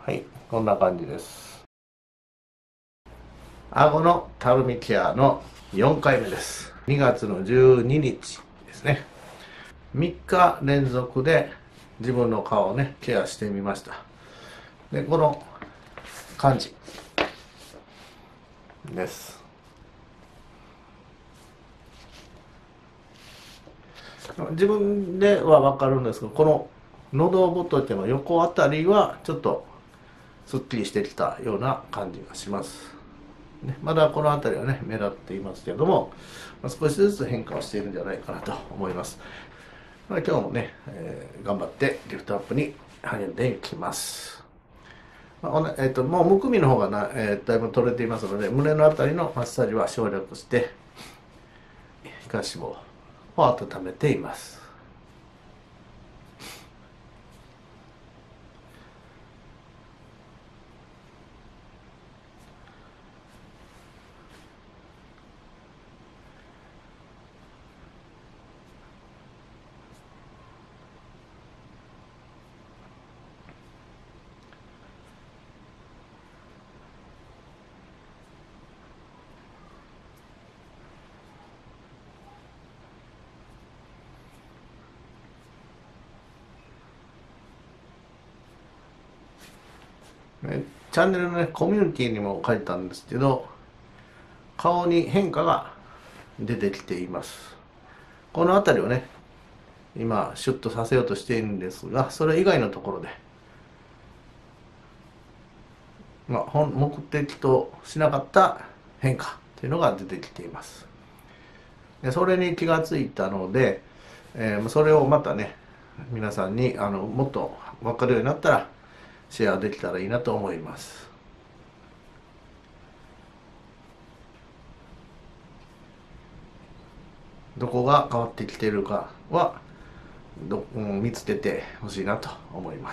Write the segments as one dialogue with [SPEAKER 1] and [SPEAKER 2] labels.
[SPEAKER 1] はい、こんな感じです。顎のたるみケアの4回目です。2月の12日ですね。3日連続で自分の顔をね、ケアしてみました。で、この感じです。自分ではわかるんですけど、この喉仏の横あたりはちょっとすっきりしてきたような感じがします。まだこの辺りはね目立っていますけれども、少しずつ変化をしているんじゃないかなと思います。今日もね、頑張ってリフトアップに励んでいきます。もうむくみの方がだいぶ取れていますので、胸の辺りのマッサージは省略して皮下脂肪を温めています。チャンネルのねコミュニティにも書いたんですけど、顔に変化が出てきています。この辺りをね今シュッとさせようとしているんですが、それ以外のところで、目的としなかった変化というのが出てきています。でそれに気がついたので、それをまたね皆さんにもっと分かるようになったらシェアできたらいいなと思います。どこが変わってきているかは見つけてほしいなと思います。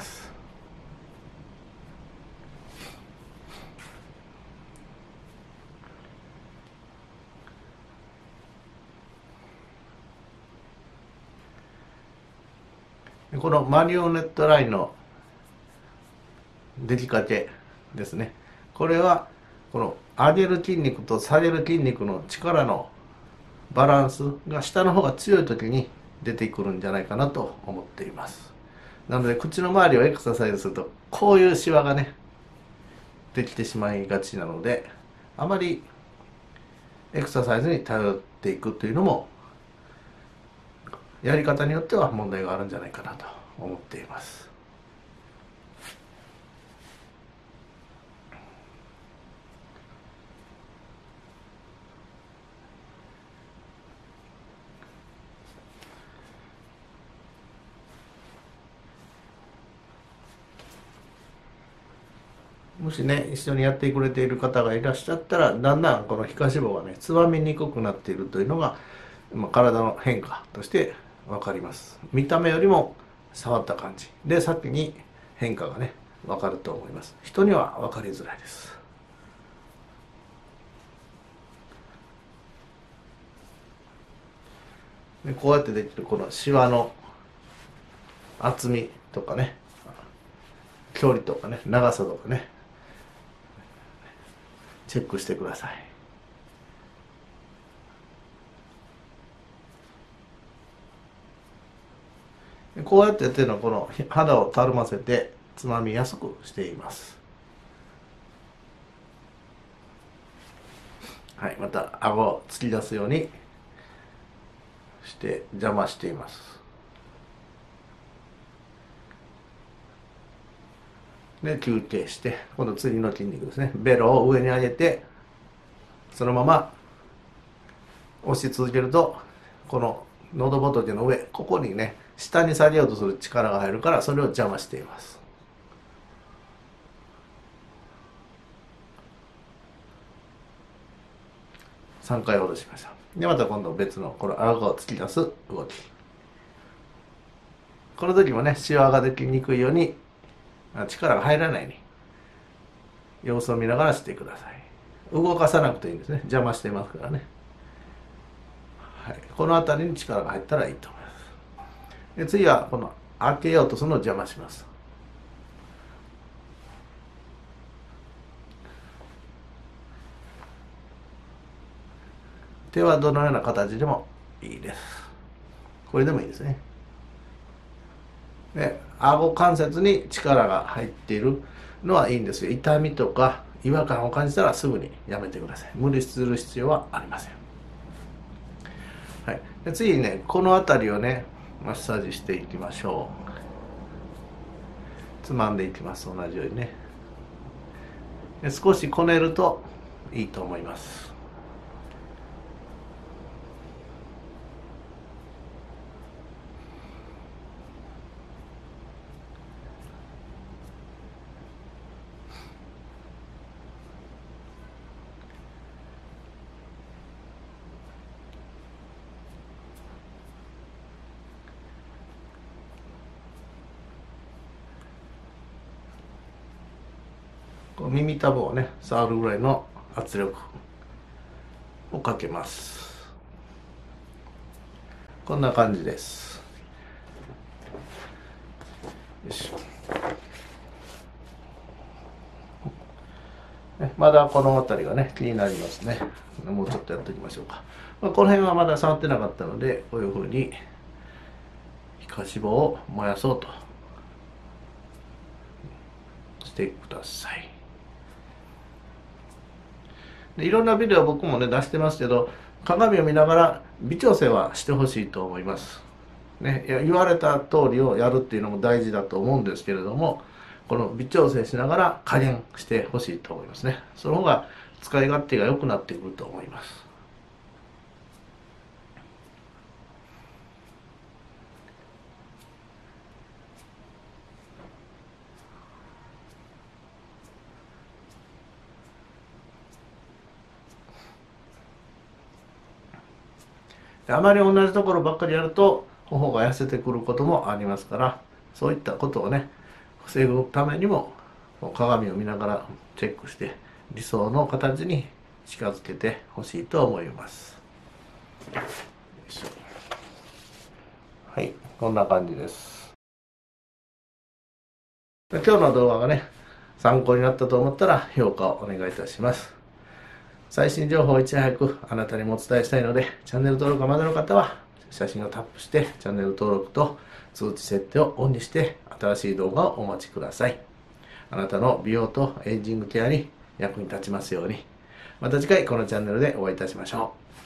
[SPEAKER 1] このマリオネットラインの出来かけですね。これはこの上げる筋肉と下げる筋肉の力のバランスが下の方が強い時に出てくるんじゃないかなと思っています。なので口の周りをエクササイズするとこういうシワがねできてしまいがちなので、あまりエクササイズに頼っていくというのもやり方によっては問題があるんじゃないかなと思っています。もしね一緒にやってくれている方がいらっしゃったら、だんだんこの皮下脂肪がねつまみにくくなっているというのが、体の変化として分かります。見た目よりも触った感じで先に変化がね分かると思います。人には分かりづらいです。でこうやってできるこのシワの厚みとかね、距離とかね、長さとかね、チェックしてください。こうやってやってるのはこの肌をたるませてつまみやすくしています。はい、また顎を突き出すようにして邪魔しています。で休憩して、今度次の筋肉ですね、ベロを上に上げてそのまま押し続けると、この喉仏の上、ここにね下に下げようとする力が入るから、それを邪魔しています。3回下ろしました。でまた今度別のこの顎を突き出す動き。この時もねシワができにくいように、力が入らないように様子を見ながらしてください。動かさなくていいんですね、邪魔してますからね。はい、この辺りに力が入ったらいいと思います。で次はこの開けようとするのを邪魔します。 手はどのような形でもいいです。これでもいいですね。で、顎関節に力が入っているのはいいんですよ。痛みとか違和感を感じたらすぐにやめてください。無理する必要はありません。はい、で次にね、この辺りをねマッサージしていきましょう。つまんでいきます。同じようにね。で少しこねるといいと思います。耳たぶをね触るぐらいの圧力をかけます。こんな感じです。よいしょ。まだこの辺りがね気になりますね。もうちょっとやっておきましょうか。この辺はまだ触ってなかったので、こういうふうに皮下脂肪を燃やそうとしてください。でいろんなビデオ僕もね出してますけど、鏡を見ながら微調整はしてほしいと思います。ね、言われた通りをやるっていうのも大事だと思うんですけれども、この微調整しながら加減してほしいと思いますね。その方が使い勝手が良くなってくると思います。あまり同じところばっかりやると頬が痩せてくることもありますから、そういったことをね防ぐためにも鏡を見ながらチェックして理想の形に近づけてほしいと思います。よいしょ。はい、こんな感じです。今日の動画がね参考になったと思ったら評価をお願いいたします。最新情報をいち早くあなたにもお伝えしたいので、チャンネル登録がまだの方は写真をタップしてチャンネル登録と通知設定をオンにして新しい動画をお待ちください。あなたの美容とエイジングケアに役に立ちますように。また次回このチャンネルでお会いいたしましょう。